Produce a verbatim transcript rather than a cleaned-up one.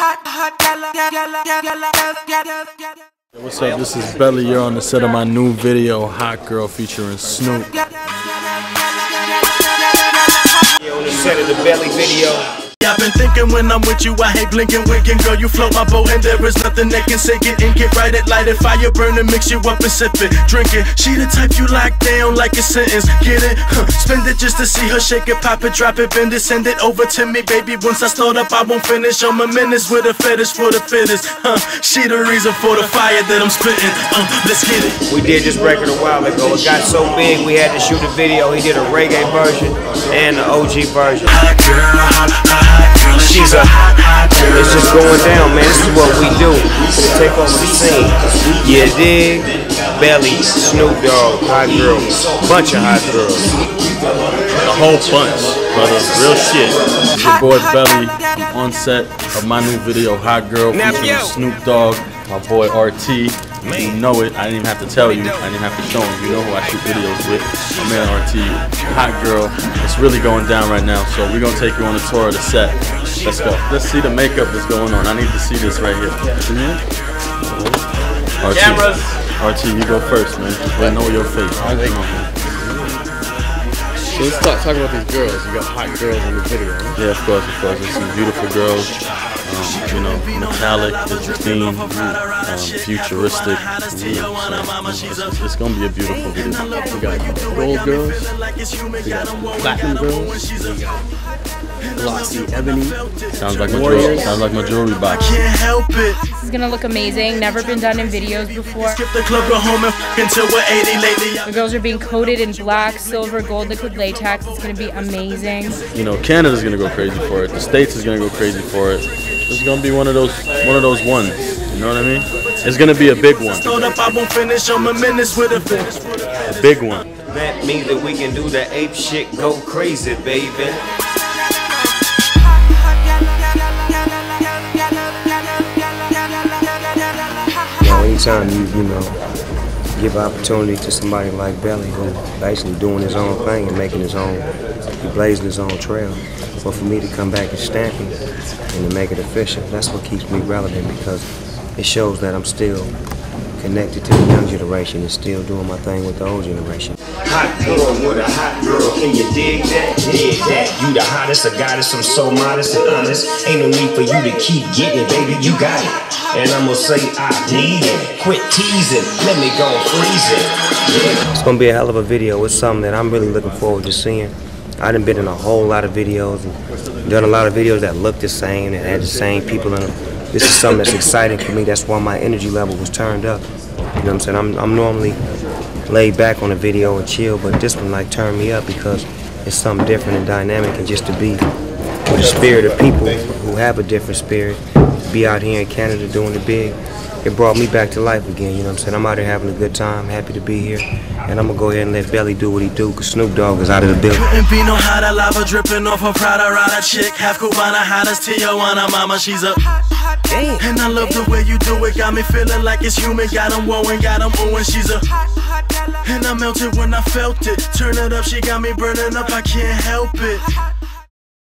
What's up? This is Belly. You're on the set of my new video, Hot Girl, featuring Snoop. You're on the set of the Belly video. I've been thinking when I'm with you, I hate blinking, winking. Girl, you float my boat and there is nothing that can sink it and get right it, light it, fire burn and mix you up and sip it, drink it. She the type you lock down like a sentence, get it? Huh. Spend it just to see her shake it, pop it, drop it, bend it, send it over to me, baby. Once I start up, I won't finish. I'm a menace with a fetish for the fittest. Huh. She the reason for the fire that I'm spitting. Uh, let's get it. We did this record a while ago. It got so big we had to shoot a video. He did a reggae version and the O G version. Hot girl, hot, hot. She's a hot, hot girl. It's just going down, man. This is what we do. We take over the scene. You dig? Belly, Snoop Dogg, hot girl, bunch of hot girls. A whole bunch, brother. Real shit. It's your boy Belly. I'm on set of my new video, Hot Girl, featuring Snoop Dogg, my boy R T. You know it. I didn't even have to tell you. I didn't have to show him. You know who I shoot videos with. My man R T. Hot Girl. It's really going down right now. So we're gonna take you on a tour of the set. Let's go. Let's see the makeup that's going on. I need to see this right here. See it? R T. Cameras. R T, you go first, man. Let know your face. Come on, man. So let's talk, talk about these girls. You got hot girls in the video, right? Yeah, of course, of course. There's some beautiful girls. Um, you know, metallic is the theme. Um, futuristic. Mm, so it's, it's gonna be a beautiful video. We got gold girls. We got platinum girls. We got glossy ebony. Sounds like my jewelry. Sounds like my jewelry box. Can't help it. This is gonna look amazing. Never been done in videos before. Skip the club, go home and f until we're eighty lately. The girls are being coated in black, silver, gold, liquid latex. It's gonna be amazing. You know, Canada's gonna go crazy for it. The States is gonna go crazy for it. It's gonna be one of those, one of those ones. You know what I mean? It's gonna be a big one. A big one. That means that we can do the ape shit, go crazy, baby. Anytime you, you know, give opportunity to somebody like Belly, who's basically doing his own thing and making his own, he blazing his own trail. But for me to come back and stamp it and to make it official, that's what keeps me relevant, because it shows that I'm still connected to the young generation and still doing my thing with the old generation. Hot girl with a hot girl, can you dig that? Dig that. You the hottest, a goddess, I'm so modest and honest. Ain't no need for you to keep getting, baby, you got it. And I'm gonna say I need it. Quit teasing, let me go freeze it. Yeah. It's gonna be a hell of a video. It's something that I'm really looking forward to seeing. I done been in a whole lot of videos and done a lot of videos that look the same and had the same people in them. This is something that's exciting for me. That's why my energy level was turned up. You know what I'm saying? I'm, I'm normally laid back on a video and chill, but this one like turned me up because it's something different and dynamic, and just to be with the spirit of people who have a different spirit, be out here in Canada doing it big, it brought me back to life again. You know what I'm saying? I'm out here having a good time, happy to be here, and I'm gonna go ahead and let Belly do what he do, cause Snoop Dogg is out of the building. Couldn't be no hotter, lava dripping off her Prada Rada chick, half Cubana, hottest Tijuana mama, she's a damn. And I love the way you do it, got me feeling like it's human, got him wooing, got him oohing, she's a and I melted when I felt it, turn it up, she got me burning up, I can't help it.